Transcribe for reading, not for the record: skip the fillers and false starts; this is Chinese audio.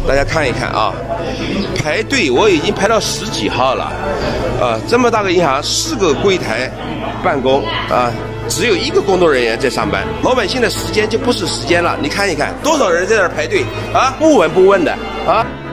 大家看一看啊，排队我已经排到10几号了，这么大个银行，4个柜台办公啊，只有1个工作人员在上班，老百姓的时间就不是时间了。你看一看，多少人在这儿排队啊，不闻不问的啊。